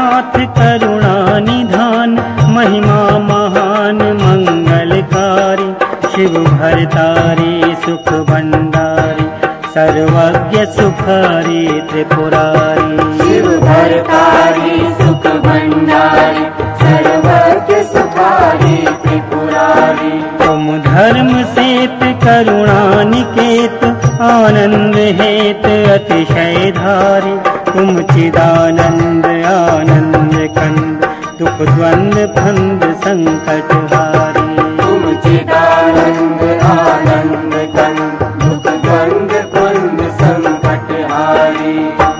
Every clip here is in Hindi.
नाथ करुणा निधान, महिमा महान मंगलकारी, शिव भरतारी सुख भंडारी, सर्वज्ञ सुखारी त्रिपुरारी। शिव भरतारी सुख भंडारी, सर्वज्ञ सुखारी त्रिपुरारी। तुम धर्म सेत करुणा निकेत, आनंद हेत अतिशय धारी, तुम चिदानंद आनंद कंद, दुख द्वंद फंद संकट हारी। तुम चिदानंद आनंद कंद, दुख द्वंद फंद संकट हारी।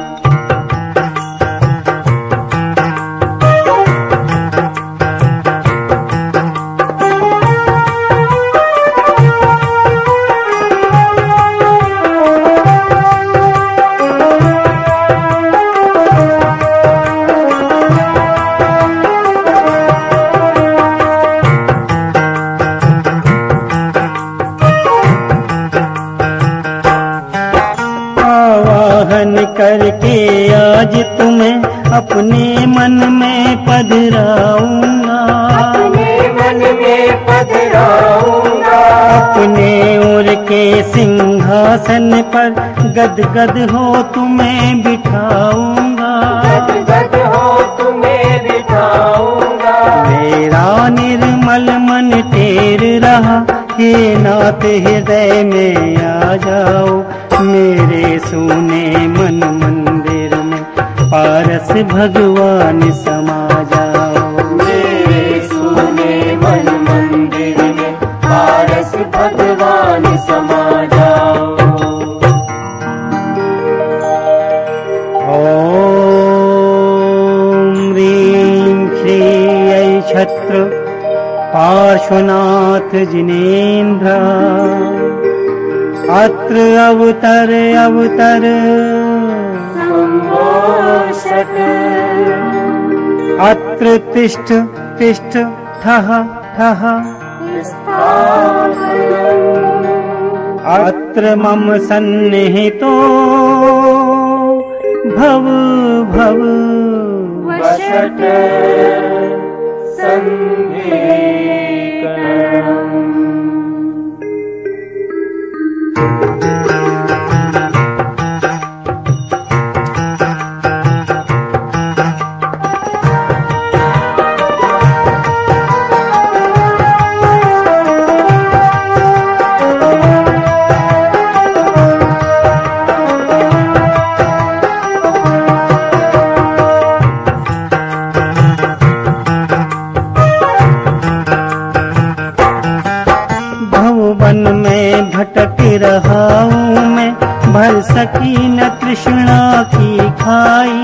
करके आज तुम्हें अपने मन में पधराऊंगा, अपने मन में पधराऊंगा। अपने उर के सिंहासन पर गद गद हो तुम्हें बिठाऊंगा, गद गद हो तुम्हें बिठाऊंगा। मेरा निर्मल मन टेर रहा, हे नाथ हृदय में आ जाओ, मेरे सोने मन मंदिर में पारस भगवान समा जाओ। मेरे सोने मन मंदिर में पारस भगवान समा जाओ। ओम ह्रीं श्री ऐ छत्र पार्श्वनाथ जिनेन्द्र, अत्र अवतर अवतर संघोषक, अत्र तिष्ठ तिष्ठ ठः ठः, अत्र मम सन्निहितो भव भव वषट् सन्धिकरणम्। वन में भटक रहा हूँ मैं, भर सकी न तृष्णा की खाई,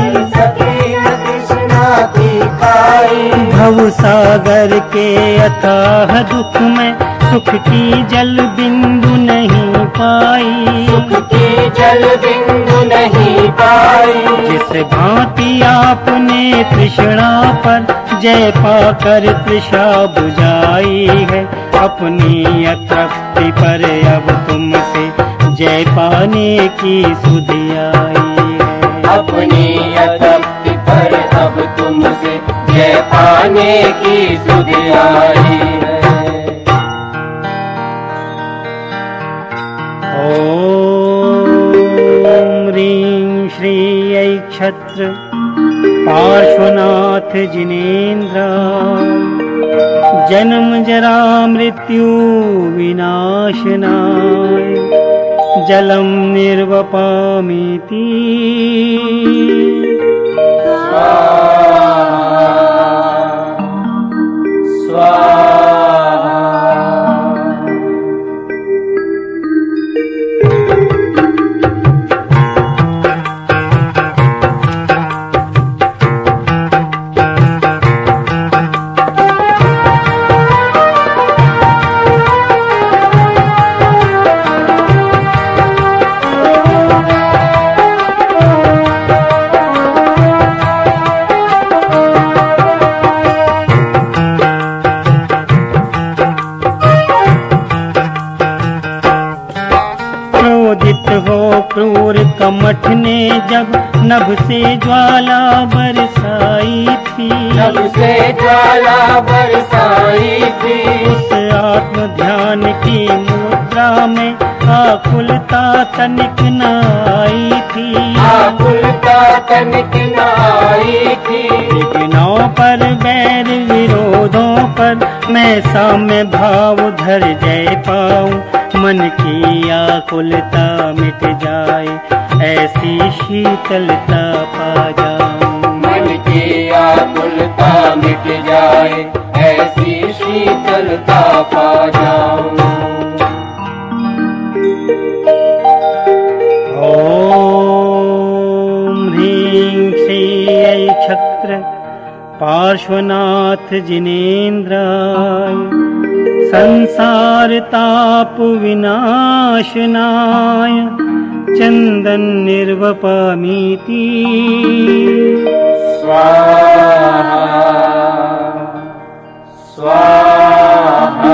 भव सागर के अथाह दुख में सुख की जल बिंदु नहीं पाई, सुख की जल बिंदु नहीं पाई। जिस भांति आपने तृष्णा पर जय पाकर तृषा बुझाई है, अपनी अतृप्ति पर अब तुमसे जय पाने की सुधि आई है। अपनी अतृप्ति पर अब तुमसे जय पाने की सुधि आई है। ओम ह्रीं श्री ऐ छत्र पार्श्वनाथ जिनेन्द्र, जन्म जरा मृत्यु विनाशनाय, जलम निर्वपामीति स्वाहा। क्रूर कमठ ने जब नभ से ज्वाला बरसाई, तब से ज्वाला बरसाई थी। उस आत्म ध्यान की मुद्रा में आकुलता तनिक न आई थी। आकुलता तनिक न आई थी। विघ्नों पर बैर विरोधों पर मैं साम्य भाव धर जय पाऊं। मन की आकुलता मिट जाए ऐसी शीतलता पा जाऊं। मन की आकुलता मिट जाए ऐसी शीतलता पा जाऊं। ओम ह्रीं श्री छक्र पार्श्वनाथ जिनेन्द्राय संसार ताप विनाशनाय चंदन निर्वपमीति स्वाहा स्वाहा।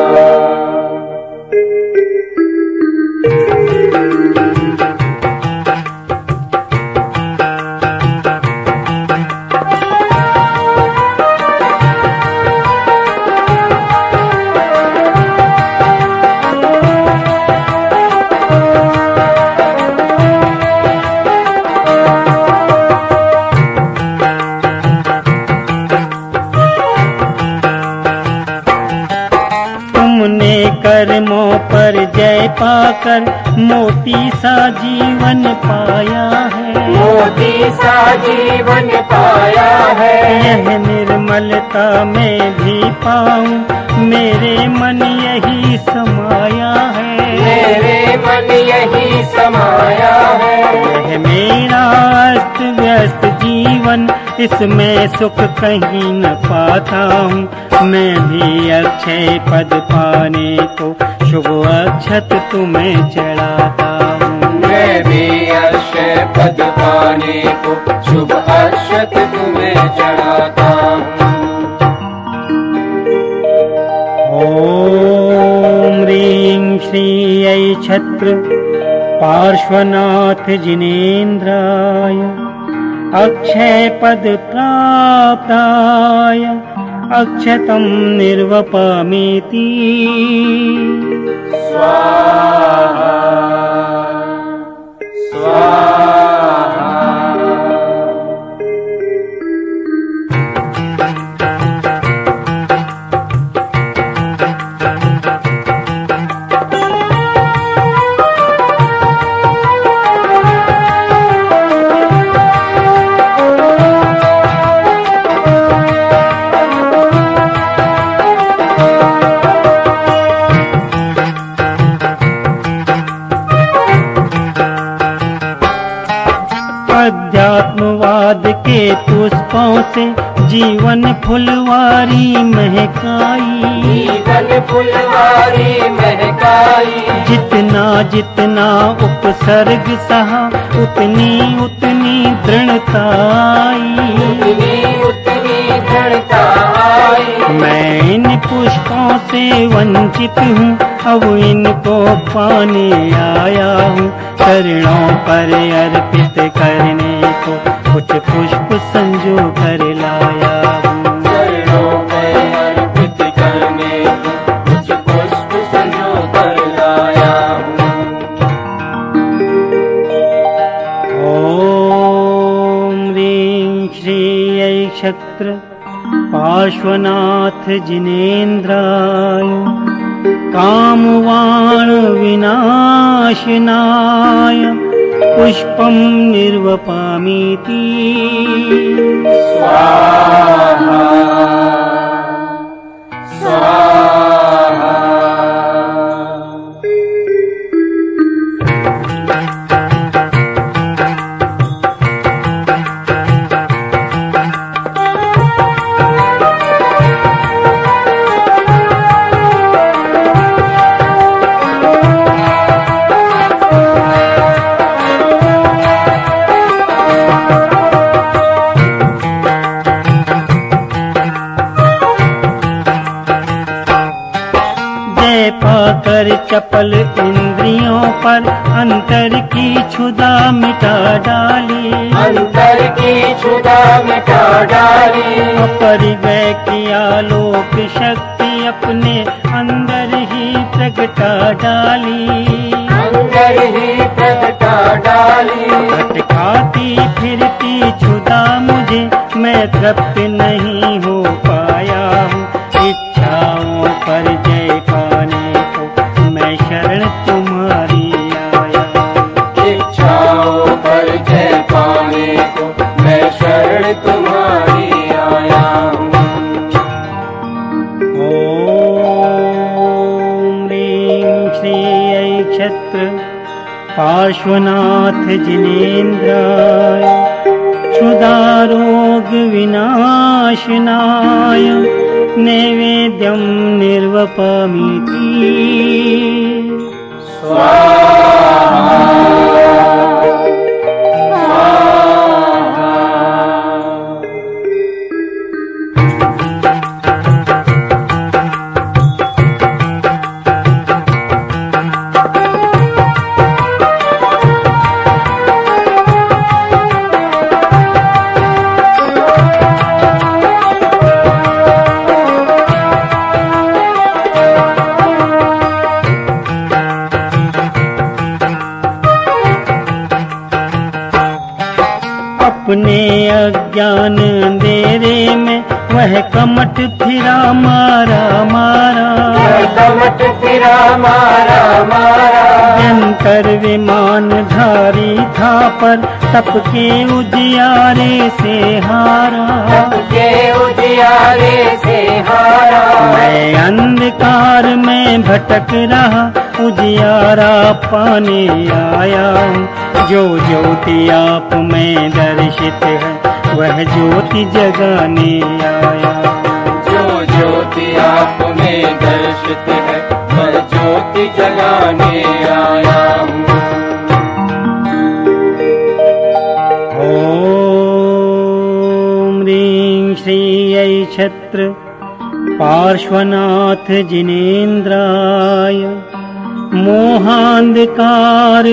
कर्मों पर जय पाकर मोती सा जीवन पाया है। मोती सा जीवन पाया है। यह निर्मलता में भी पाऊं मेरे मन यही समाया है। मेरे मन यही समाया है। यह मेरा अस्त व्यस्त जीवन इसमें सुख कहीं न पाता हूँ। मैं भी अक्षय पद पाने को शुभ अक्षत तुम्हें चढ़ाता हूँ। मैं भी अक्षय पद पाने को शुभ अक्षत तुम्हें चढ़ाता हूँ। ओम ह्रीं श्री ऐ छत्र पार्श्वनाथ जिनेन्द्राय अक्षय पद प्राप्ताय अक्षतं निर्वपमीति स्वाहा स्वाहा। अध्यात्मवाद के पुष्पों से जीवन फुलवारी महकाई। जीवन फुलवारी महकाई। जितना जितना उपसर्ग सहा उतनी उतनी दृढ़ता आई। उतनी उतनी दृढ़ता आई। मैं इन पुष्पों से वंचित हूँ अब इनको पाने आया हूँ। चरणों पर अर्पित करने को कुछ पुष्प संजो कर लाया हूँ। चरणों पर अर्पित करने को कुछ पुष्प संजो कर लाया हूँ। ओम ह्रीं श्री ऐ छत्र पार्श्वनाथ जिनेन्द्राय कामवाण विनाशनाय पुष्पं निर्वपमीति स्वाहा स्वाहा। पाकर चपल इंद्रियों पर अंतर की क्षुधा मिटा डाली। अंतर की क्षुधा मिटा डाली। अपरिव्यय की आलोक शक्ति अपने अंदर ही प्रगटा डाली, अंदर ही प्रगटा डाली। भटकाती फिरती क्षुधा मुझे, मैं तृप्त नहीं हो पाया हूँ। इच्छाओं पर जय पाने को मैं शरण तुम्हारी आया हूँ। इच्छाओं पर जय पाने को मैं शरण तुम्हारी आया हूँ। ओम ह्रीं श्री ऐ क्षत्र पार्श्वनाथ जिनेन्द्राय क्षुधारोग विनाशनाय नैवेद्यं निर्वपमीति। अपने अज्ञान अंधेरे में वह कमट फिरा मारा मारा, कमट फिरा मारा मारा। जंतर विमान धारी था पर तप के उजियारे से हारा, तप के उजियारे से हारा। मैं अंधकार में भटक रहा, उजियारा पाने आया हूँ। जो ज्योति आप में दर्शित है वह ज्योति जगाने आया। जो ज्योति आप में दर्शित है वह ज्योति जगाने आया हूँ। ओम ह्रीं श्री ऐ क्षत्र पार्श्वनाथ जिनेन्द्राय मोहांधकार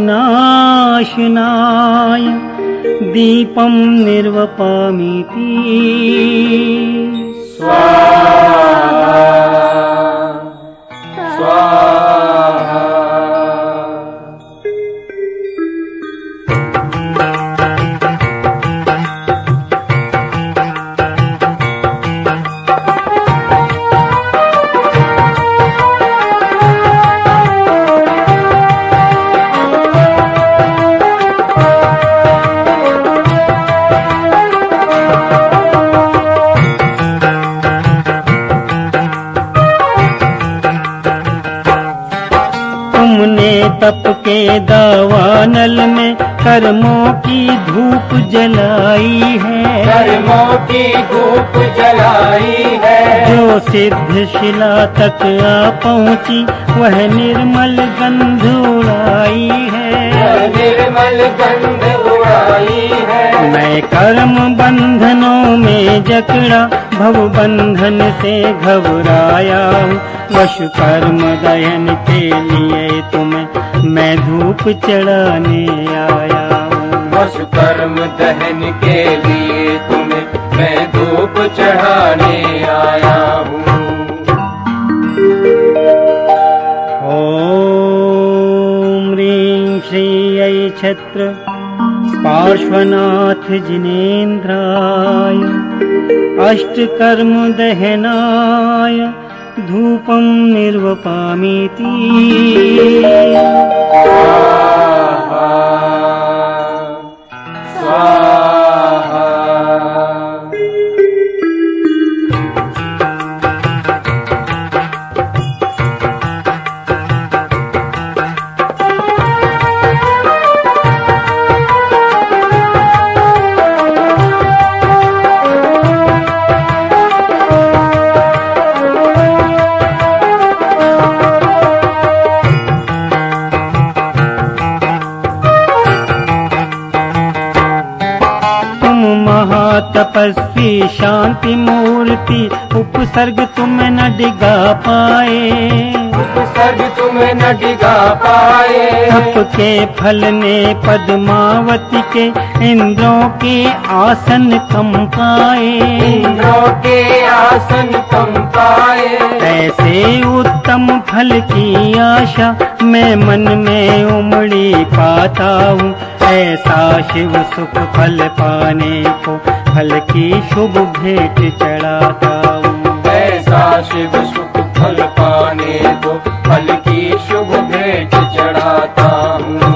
विनाशनाय दीपं निर्वपामीति। स्वाहा स्वाहा। तप के दावानल में कर्मों की धूप जलाई है, कर्मों की धूप जलाई है। जो सिद्ध शिला तक आ पहुँची वह निर्मल गंध उड़ाई है, निर्मल गंध उड़ाई है। मैं कर्म बंधनों में जकड़ा भव बंधन से घबराया हूँ। वश कर्म दहन के लिए तुम्हें मैं धूप चढ़ाने आया हूँ। वश कर्म दहन के लिए तुम्हें मैं धूप चढ़ाने आया हूँ। ओम ह्रीं श्री ऐ क्षत्र पार्श्वनाथ जिनेन्द्राय अष्टकर्म दहनाय धूपं निर्वपामीति। स्वाहा स्वाहा। तपस्वी शांति मूर्ति उपसर्ग तुम न डिगा पाए, उपसर्ग तुम न डिगा पाए। तप के फल ने पद्मावती के इंद्रों के आसन कम पाए, इंद्रों के आसन कम पाए। ऐसे उत्तम फल की आशा मैं मन में उमड़ी पाता हूँ। ऐसा शिव सुख फल पाने को फल की शुभ भेंट चढ़ाता हूँ। ऐसा शिव सुख फल पाने को फल की शुभ भेंट चढ़ाता हूँ।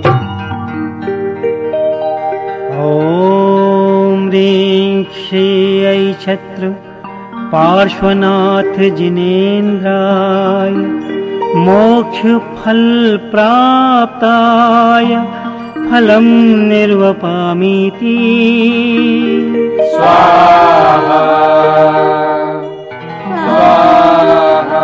ओम ह्रीं श्री ऐ छत्र पार्श्वनाथ जिनेन्द्राय मोक्ष फल प्राप्ताय फलम निर्वपामीति स्वाहा स्वाहा।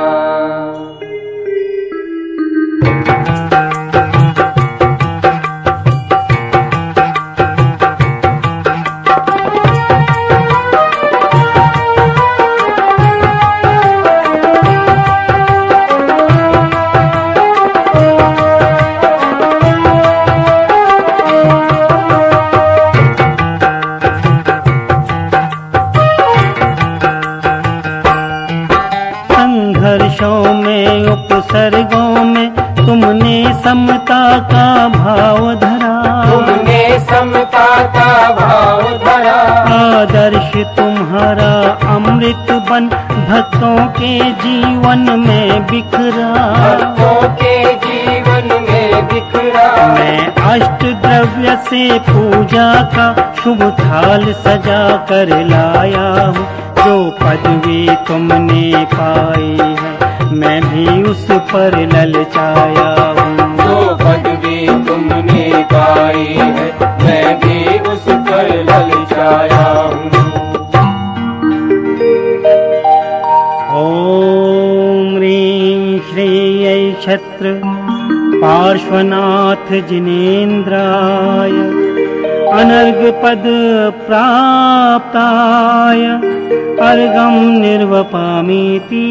संघर्षों में उपसर्गों में तुमने समता का भाव धरा, तुमने समता का भाव धरा। आदर्श तुम्हारा अमृत बन भक्तों के जीवन में बिखरा, भक्तों के जीवन में बिखरा। मैं अष्ट द्रव्य से पूजा का शुभ थाल सजा कर लाया हूँ। जो पदवी तुमने पाई है मैं भी उस पर ललचाया हूँ। जो पदवी तुमने पाई है मैं भी उस पर ललचाया हूँ। ओम ह्रीं श्री ऐ छत्र पार्श्वनाथ जिनेन्द्राय अनर्घ पद प्राप्ताय अर्घम निर्वपामीति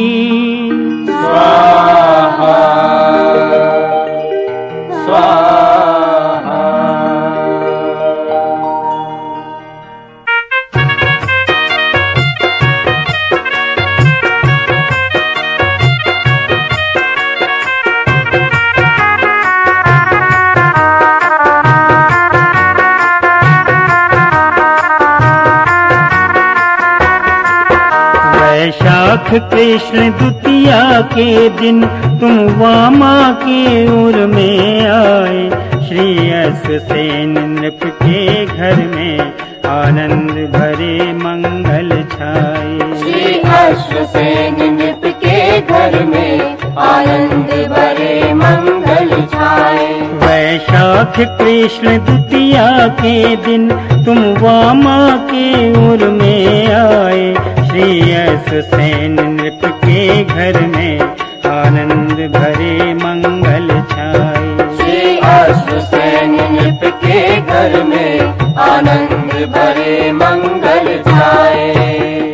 स्वाहा स्वाहा। वैशाख कृष्ण द्वितीया के दिन तुम वामा के उर में आए। श्री अश्वसेन नृप के घर में आनंद भरे मंगल छाए। श्री अश्वसेन नृप के घर में आनंद भरे मंगल छाए। वैशाख कृष्ण द्वितीया के दिन तुम वामा के उर में आए। श्री अश्वसेन नृप के घर में आनंद भरे मंगल छाए। श्री अश्वसेन नृप के घर में आनंद भरे मंगल छाए।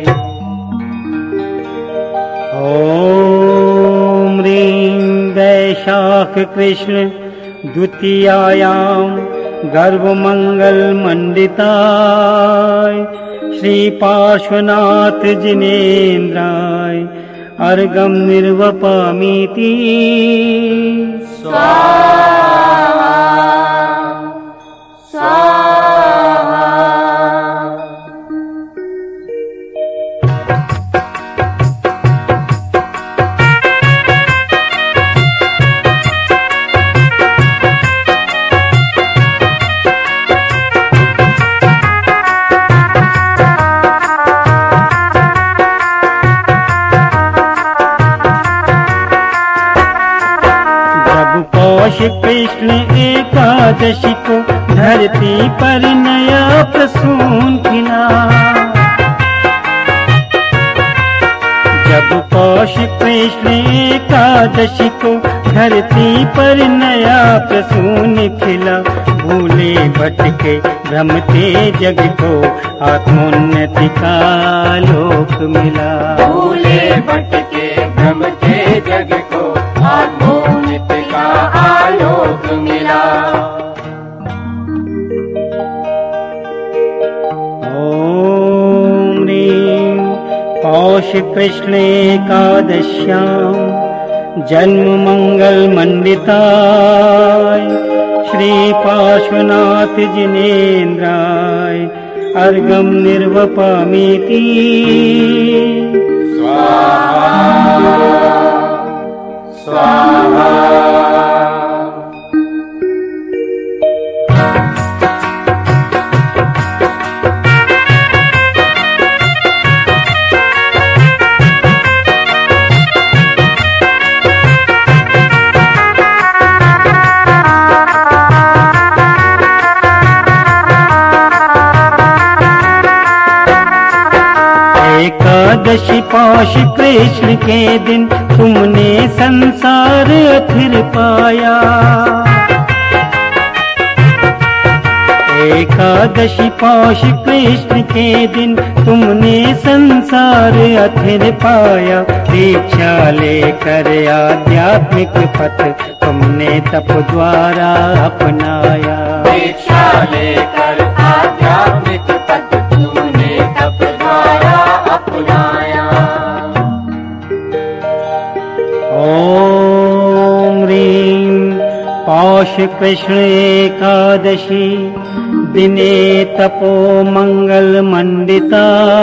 ओम ह्रीं वैशाख कृष्ण द्वितीयायाम गर्भमंगल मंडिताय श्री पार्श्वनाथ जिनेन्द्राय अर्घम निर्वपामीति स्वाहा स्वाहा। पौष कृष्ण एकादशी को धरती पर नया प्रसून खिला। जब पौष कृष्ण एकादशी को धरती पर नया प्रसून खिला। भूले भटके भ्रमते जग को आत्मोन्नति का लोक मिला। भूले भटके भ्रमते जग को आत्मोन्नति का आलोक मिला। ओम ह्रीं पौष कृष्ण एकादश्यां जन्म मंगल मंडिताय श्री पार्श्वनाथ जिनेन्द्राय अर्घ्यं निर्वपामीति। स्वाहा स्वाहा। एकादशी पौष कृष्ण के दिन तुमने संसार अथिर पाया। एकादशी पौष कृष्ण के दिन तुमने संसार अथिर पाया। दीक्षा लेकर आध्यात्मिक पथ तुमने तप द्वारा अपनाया। दीक्षा लेकर आध्यात्मिक पथ तुमने तप द्वारा अपनाया। ओम ह्रीं पौष कृष्ण एकादशी दिने तपो मंगल मंडिताय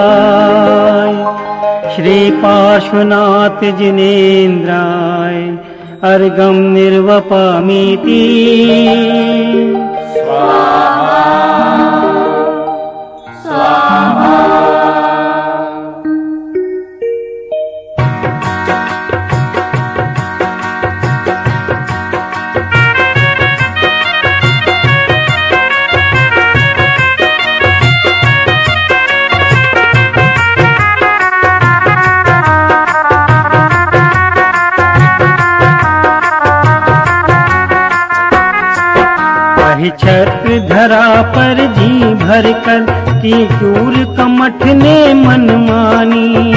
श्री पार्श्वनाथ जिनेन्द्राय अर्घ्यं निर्वपामीति। स्वाहा स्वाहा। छत्र धरा पर जी भर कर की चूर कमठ ने मन मानी।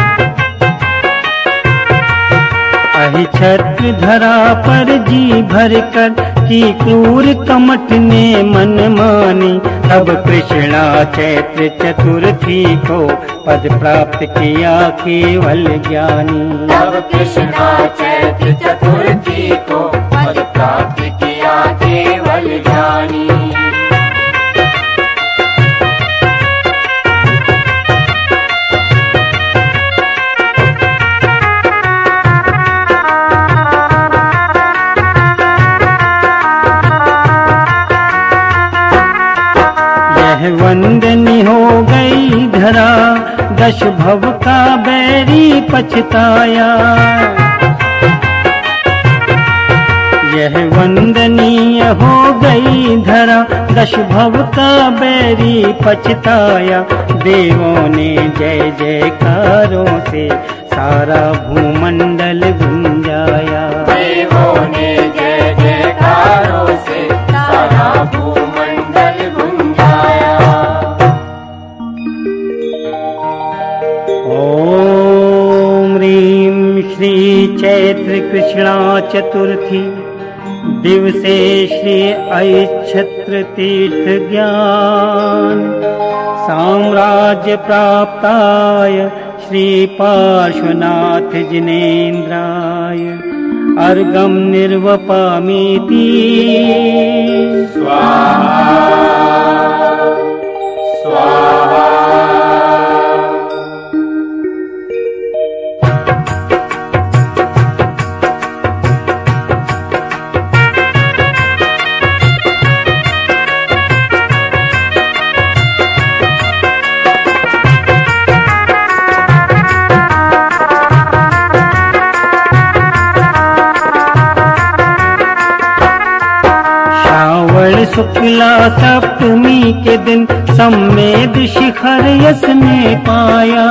अहि छत्र धरा पर जी भर कर की क्रूर कमठ ने मन मानी। तब कृष्णा चैत्र चतुर्थी को पद प्राप्त किया केवल ज्ञानी। तब कृष्णा चैत्र चतुर्थी को पद प्राप्त किया केवल ज्ञानी। यह वंदनी हो गई धरा दश भव का बैरी पछताया। यह वंदनीय हो गई धरा दश भव का बैरी पछताया। देवों ने जय जयकारों से सारा भूमंडल गुंजाया। देवों ने जय जयकारों से सारा भूमंडल गुंजाया। ओम ह्रीं श्री चैत्र कृष्णा चतुर्थी दिवसे श्री ऐच्छत्र तीर्थ ज्ञान साम्राज्य प्राप्ताय श्री पार्श्वनाथ जिनेन्द्राय अर्घ्यं निर्वपामीति। स्वाहा स्वाहा। शुक्ला सप्तमी के दिन सम्मेद शिखर यश ने पाया।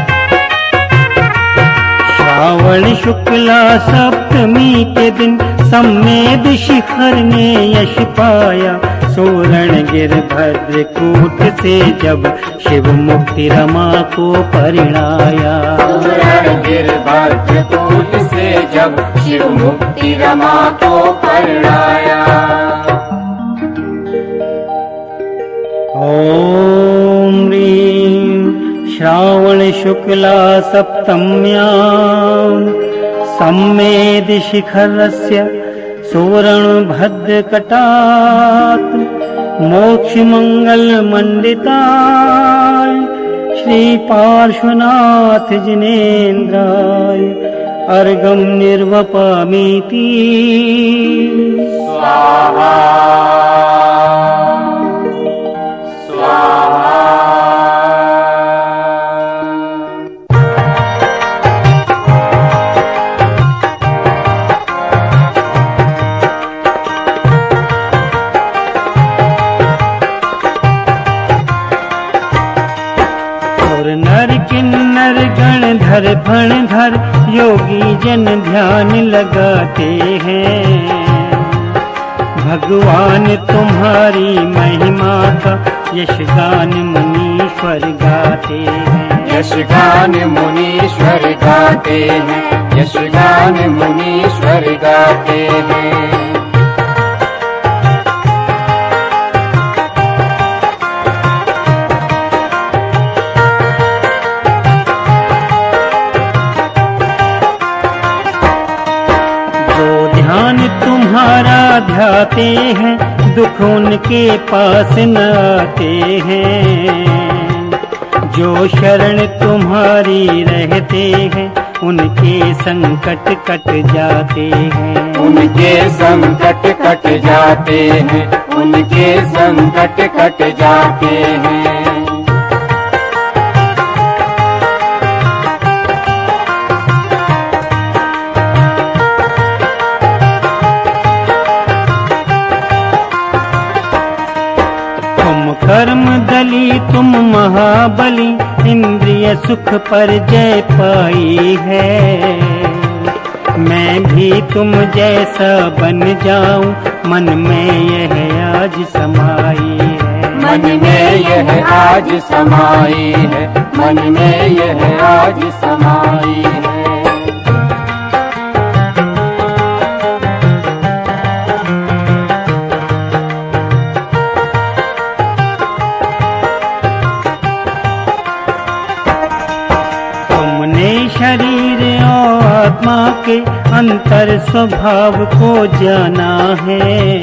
श्रावण शुक्ला सप्तमी के दिन सम्मेद शिखर ने यश पाया, सोरण गिर भद्रकूट से जब शिव मुक्ति रमा को परिणाया। सोरण गिर भद्रकूट से जब शिव मुक्ति रमा को परिणाया। ओम ह्रीं श्रावण शुक्ला सप्तम्यां सम्मेद शिखरस्य सुवर्ण भद्र कटात् मोक्ष मंगल मंडिताय श्री पार्श्वनाथ जिनेन्द्राय अर्घम निर्वपामीति स्वाहा स्वाहा। नर किन्नर गण धर फण धर योगी जन ध्यान लगाते हैं। भगवान तुम्हारी महिमा का यश गान मुनीश्वर गाते हैं। यश गान मुनीश्वर गाते हैं, यश गान मुनीश्वर गाते हैं। तुम्हारा ध्याते हैं दुख उनके पास न आते हैं। जो शरण तुम्हारी रहते हैं उनके संकट कट जाते हैं। उनके संकट कट जाते हैं, उनके संकट कट जाते हैं। कर्म दली तुम महाबली इंद्रिय सुख पर जय पाई है। मैं भी तुम जैसा बन जाऊं मन में यह आज समाई है। मन में यह आज समाई है, मन में यह आज समाई है। शरीर और आत्मा के अंतर स्वभाव को जाना है।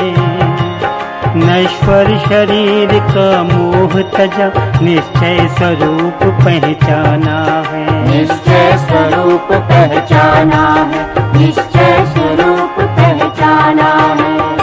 नश्वर शरीर का मोह तजा निश्चय स्वरूप पहचाना है। निश्चय स्वरूप पहचाना है, निश्चय स्वरूप पहचाना है।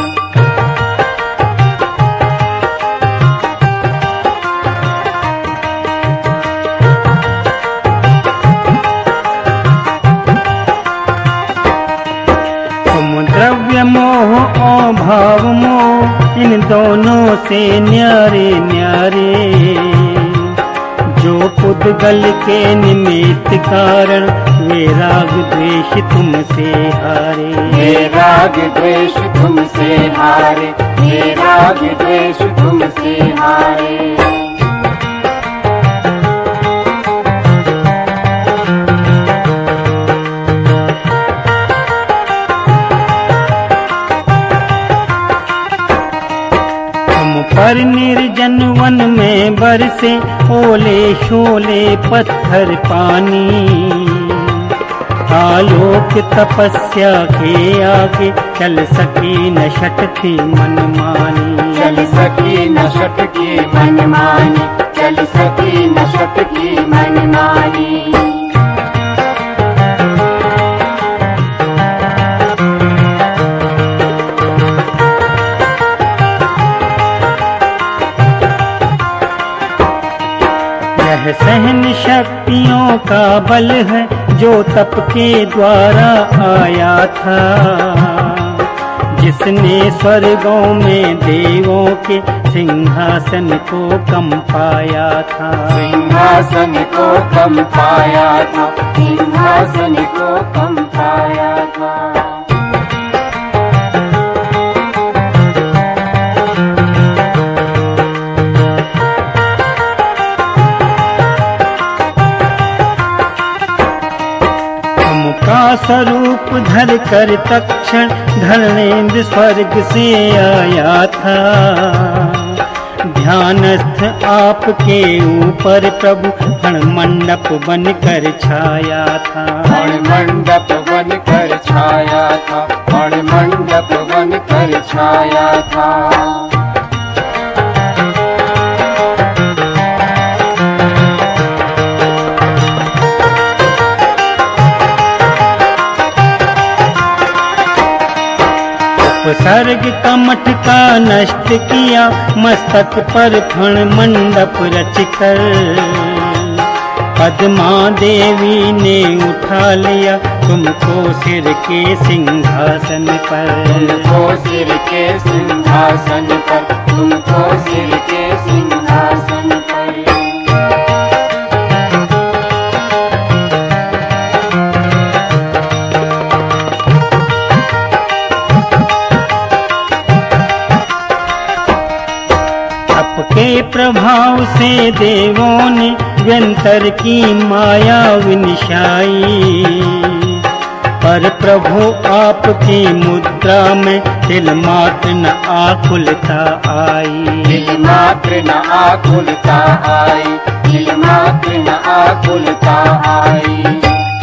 द्रव्य मोह और भाव मोह इन दोनों से न्यारे न्यारे। जो पुद्गल के निमित्त कारण वे राग द्वेष तुमसे हारे। ये राग द्वेष तुमसे हारे, ये राग द्वेष तुमसे हारे। पर निर्जन वन में बरसे ओले शोले पत्थर पानी। आलोक तपस्या के आगे चल सकी न शटकी मनमानी। चल सकी न शटकी मनमानी, चल सकी न शटकी मनमानी। सहन शक्तियों का बल है जो तप के द्वारा आया था। जिसने स्वर्गों में देवों के सिंहासन को कंपाया था। सिंहासन को कंपाया था, सिंहासन को कंपाया था। स्वरूप धर कर तक्षण धर्मेंद्र स्वर्ग से आया था। ध्यानस्थ आपके ऊपर प्रभु फण मंडप बनकर छाया था। फण मंडप बनकर छाया था, फण मंडप बनकर छाया था। उपसर्ग का मटका नष्ट किया, मस्तक पर फण मंडप रचकर पद्मा देवी ने उठा लिया तुमको सिर के सिंहासन पर। तुमको सिर के सिंहासन पर, तुमको सिर के सिंहासन पर। के प्रभाव से देवों ने व्यंतर की माया विनिशाई, पर प्रभु आपकी मुद्रा में तिल मात्र न आकुलता आई। तिल मात्र न आकुलता आई, तिल मात्र न आकुलता आई।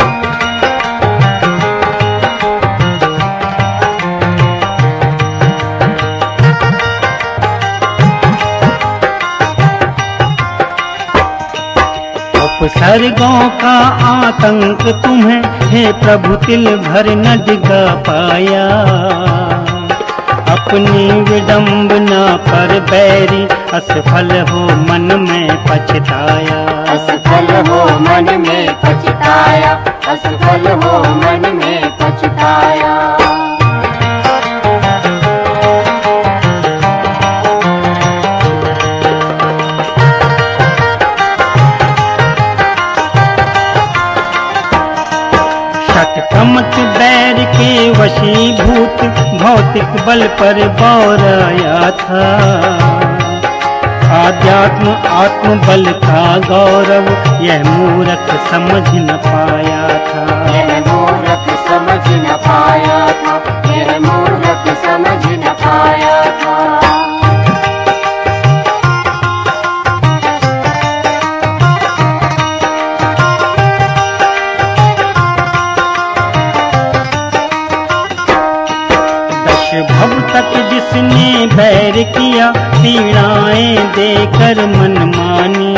उपसर्गों का आतंक तुम्हें हे प्रभु तिल भर न डिगा पाया। अपनी विडंबना पर बैरी असफल हो मन में पछताया। असफल हो मन में पछताया, असफल हो मन में पछताया। कमत बैर के वशीभूत भौतिक बल पर बौराया था। आध्यात्म आत्म बल का गौरव यह मूर्ख समझ न पाया था। यह मूर्ख समझ न पाया था, यह मूर्ख समझ न पाया था। भव तक जिसने बैर किया पीड़ाएं देकर मन मानी,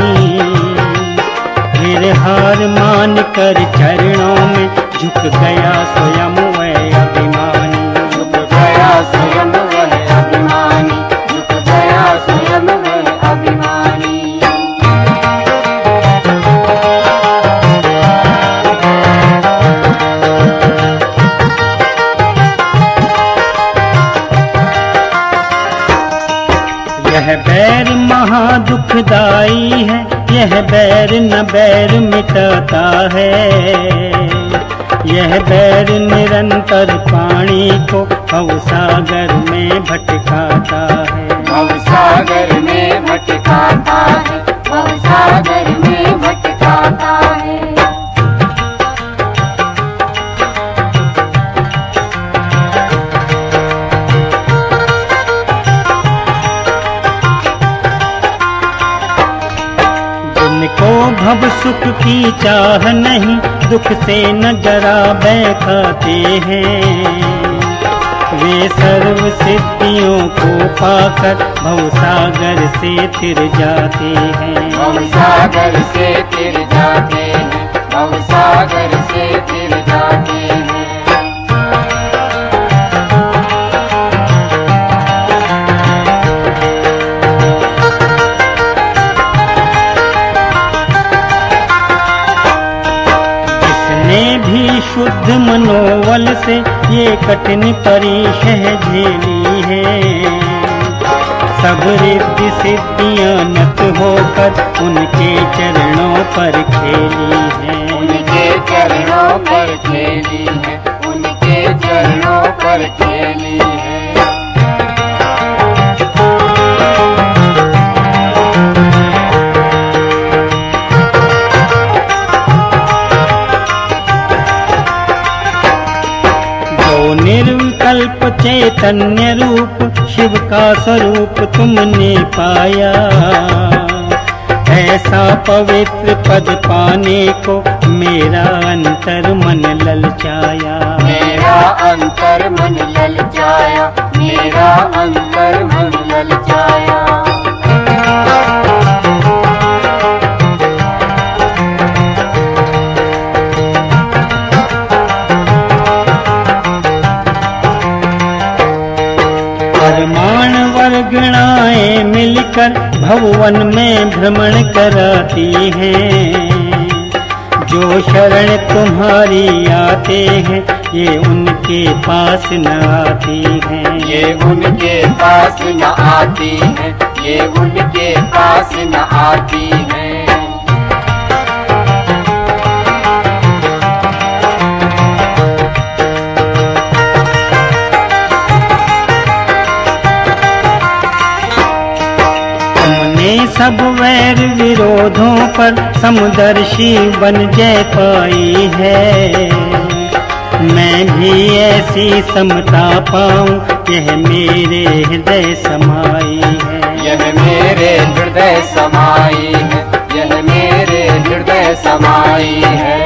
फिर हार मान कर चरणों में झुक गया स्वयं वह अभिमानी। झुक गया स्वयं वह अभिमानी, झुक गया स्वयं वह अभिमानी। यह बैर महादुखदाई है, यह बैर न बैर मिटाता है। यह बैर निरंतर पानी को भवसागर में भटकाता है। भवसागर में भटकाता है, भवसागर में भटकाता है। जिनको भव सुख की चाह नहीं, दुख से न जरा बैठाते हैं। वे सर्व सिद्धियों को पाकर भवसागर से तिर जाते हैं। भवसागर से तिर जाते हैं, भवसागर से तिर जाते हैं। भी शुद्ध मनोबल से ये कठिन परीक्षाएं झेली है। सब रिद्धि सिद्धियां नत होकर उनके चरणों पर खेली है। उनके चरणों पर खेली है, उनके चरणों पर खेली है। चैतन्य रूप शिव का स्वरूप तुमने पाया। ऐसा पवित्र पद पाने को मेरा अंतर मन ललचाया। मेरा अंतर मन ललचाया, मेरा अंतर मन ललचाया। परमाण वर्गणाएं मिलकर भवन में भ्रमण कराती हैं। जो शरण तुम्हारी आते हैं ये उनके पास न आती हैं। ये उनके पास न आती हैं, ये उनके पास न आती हैं। सब वैर विरोधों पर समदर्शी बन जय पाई है। मैं भी ऐसी समता पाऊं यह मेरे हृदय समाई है। यह मेरे हृदय समाई है, यह मेरे हृदय समाई है।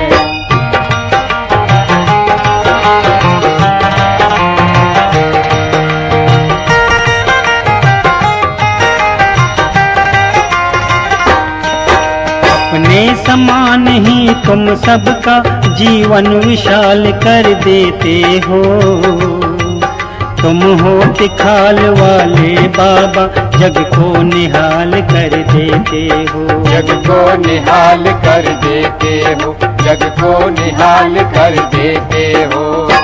अपने समान ही तुम सबका जीवन विशाल कर देते हो। तुम हो तिखाल वाले बाबा जग को निहाल कर देते हो। जग को निहाल कर देते हो, जग को निहाल कर देते हो।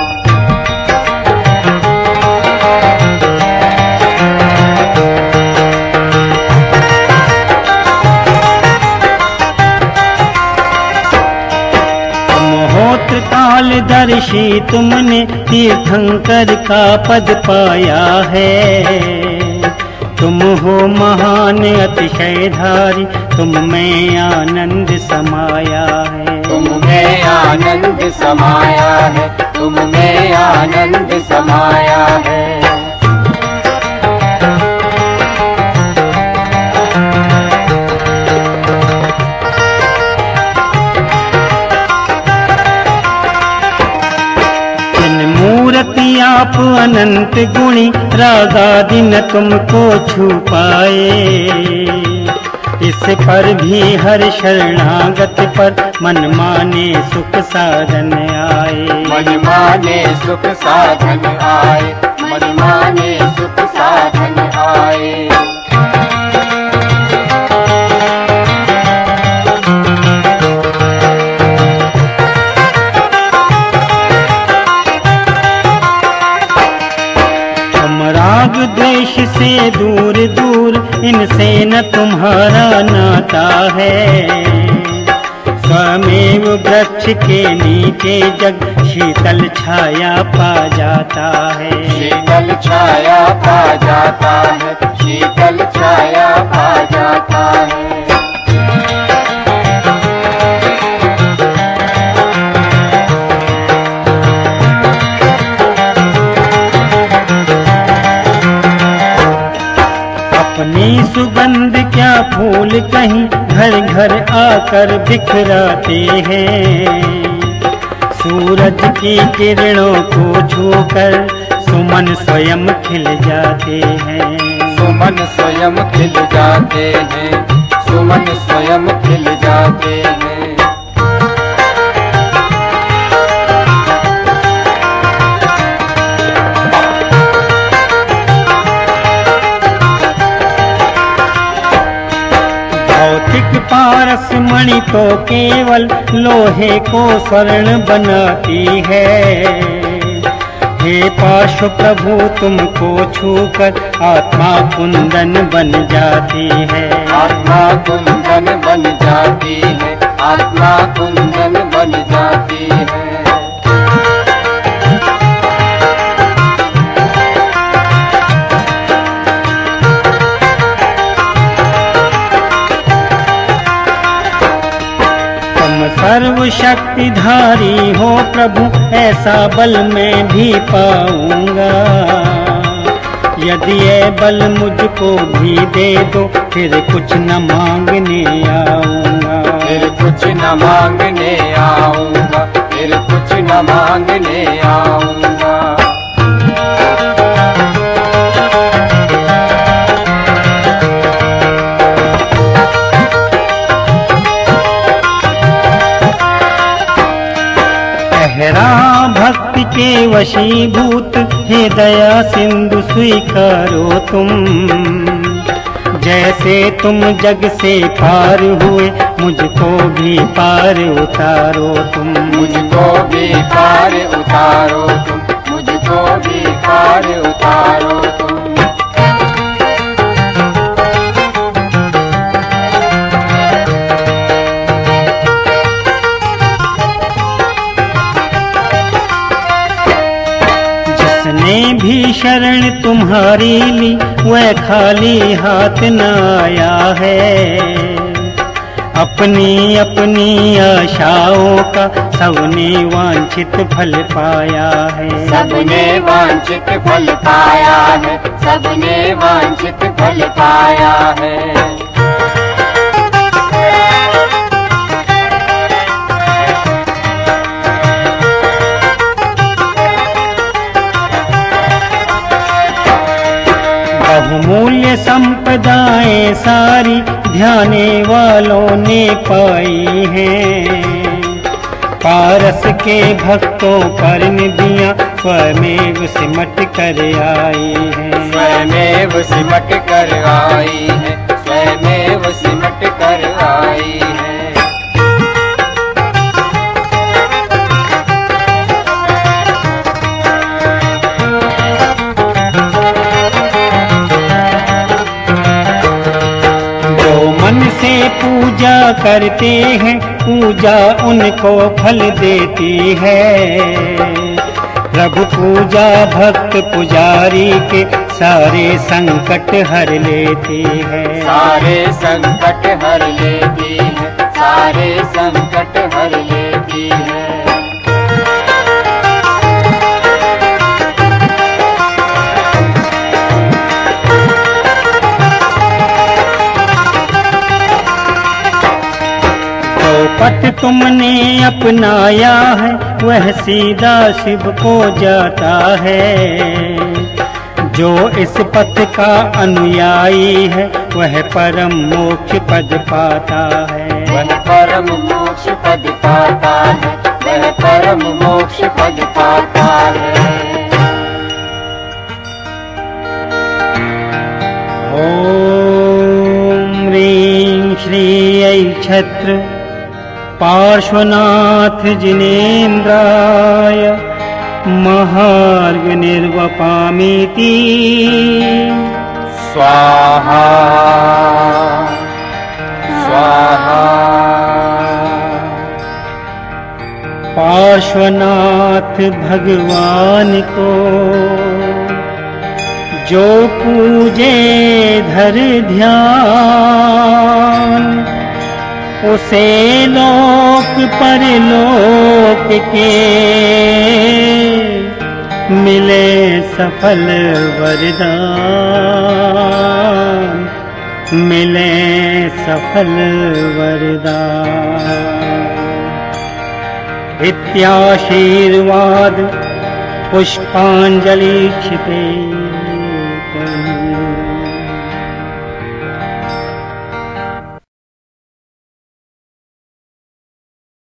कालदर्शी तुमने तीर्थंकर का पद पाया है। तुम हो महान अतिशयधारी तुम में आनंद समाया है। तुम में आनंद समाया है, तुम में आनंद समाया है। आप अनंत गुणी रागादि न तुमको छुपाए। इस पर भी हर शरणागत पर मन माने सुख साधन आए। मन माने सुख साधन आए, मन माने सुख साधन आए। द्वेष से दूर दूर इनसे न तुम्हारा नाता है। स्वमेव वृक्ष के नीचे जग शीतल छाया पा जाता है। शीतल छाया पा जाता है, शीतल छाया पा जाता है। अपनी सुगंध क्या फूल कहीं घर घर आकर बिखराते हैं। सूरज की किरणों को छूकर सुमन स्वयं खिल जाते हैं। सुमन स्वयं खिल जाते हैं, सुमन स्वयं खिल जाते हैं। भौतिक पारस मणि तो केवल लोहे को स्वर्ण बनाती है। हे पाशु प्रभु तुमको छूकर आत्मा कुंदन बन जाती है। आत्मा कुंदन बन जाती है, आत्मा कुंदन बन जाती है। सर्वशक्तिधारी हो प्रभु, ऐसा बल मैं भी पाऊंगा। यदि ये बल मुझको भी दे दो, फिर कुछ न मांगने आऊंगा। फिर कुछ न मांगने आऊंगा, फिर कुछ न मांगने आऊंगा। ठहरा भक्ति के वशीभूत, हे दया सिंधु स्वीकारो तुम। जैसे तुम जग से पार हुए, मुझको भी पार उतारो तुम। मुझको भी पार उतारो तुम, मुझको भी पार उतारो तुम। जिसने भी शरण तुम्हारी ली, वह खाली हाथ न आया है। अपनी अपनी आशाओं का सबने वांछित फल पाया है। सबने वांछित फल पाया है, सबने वांछित फल पाया है। बहुमूल्य संपदाएं सारी ध्याने वालों ने पाई हैं। पारस के भक्तों पर निधियां स्वयमेव सिमट कर आई हैं। स्वयमेव सिमट कर आई है, स्वयमेव सिमट कर आई है। मन से पूजा करते हैं, पूजा उनको फल देती है। प्रभु पूजा भक्त पुजारी के सारे संकट हर लेती है। सारे संकट हर लेती है, सारे संकट हर लेती है। पथ तुमने अपनाया है, वह सीधा शिव को जाता है। जो इस पथ का अनुयायी है, वह परम मोक्ष पद पाता है। वह परम मोक्ष पद पाता है, वह परम मोक्ष पद पाता है। ओम ह्रीं श्री ऐ छत्र पार्श्वनाथ जिनेन्द्राय महार्घ निर्वपामीति। स्वाहा स्वाहा। पार्श्वनाथ भगवान को जो पूजे धर ध्यान, उसे लोक परलोक के मिले सफल वरदान, मिले सफल वरदान। इत्याशीर्वाद पुष्पांजलि क्षिते।